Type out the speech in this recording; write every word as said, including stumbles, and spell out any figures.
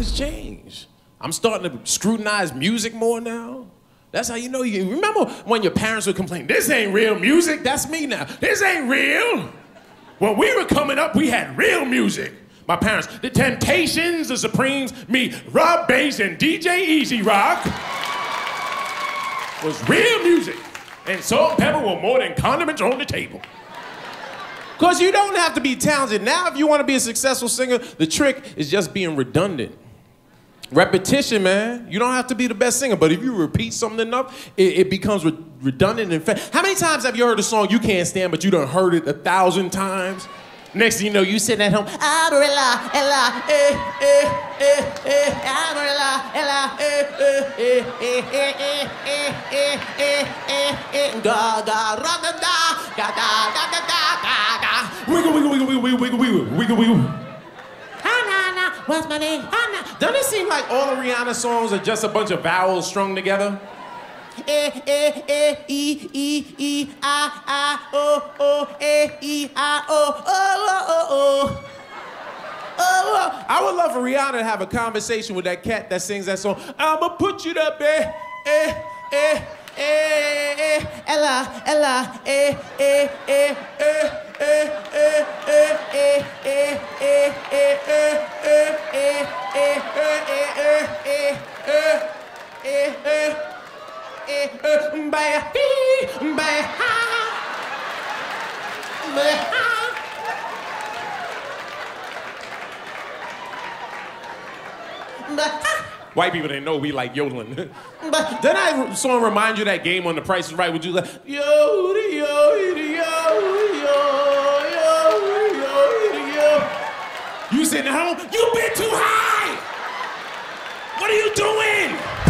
has changed. I'm starting to scrutinize music more now. That's how you know you remember when your parents would complain, this ain't real music, that's me now. This ain't real. When we were coming up, we had real music. My parents, the Temptations, the Supremes, me, Rob Bass, and D J Easy Rock was real music. And salt and pepper were more than condiments on the table. Because you don't have to be talented. Now, if you want to be a successful singer, the trick is just being redundant. Repetition, man. You don't have to be the best singer, but if you repeat something enough, it, it becomes re redundant and fa- How many times have you heard a song you can't stand, but you done heard it a thousand times? Next thing you know, you sitting at home, Amarilla, Ella, eh, eh, eh, eh, Amarilla, Ella, eh, eh, eh, eh, eh, eh, eh, eh, eh, eh, da, da, ra, da, da, da, da, da, da, da, da. Wiggle, wiggle, wiggle, wiggle, wiggle, wiggle, wiggle, wiggle. Ha-na-na, what's my name? Ha-na. Doesn't it seem like all the Rihanna songs are just a bunch of vowels strung together? Eh, eh, eh, e, e, e, ah, ah, oh, oh, eh, e, ah, oh, oh, oh, oh, oh. Oh, I would love for Rihanna to have a conversation with that cat that sings that song. I'ma put you up, eh, eh, eh, eh, eh, Ella, Ella, eh, eh, eh, eh, eh, eh, eh, eh, eh, eh, eh, eh, eh, eh, eh, eh, eh, Eh, eh, bye, bye, ha, bye, ha. White people didn't know we like yodeling. But then that song remind you of that game on The Price is Right? Would you like yo yo yo yo yo yo yo? You sitting at home? You been too high. What are you doing?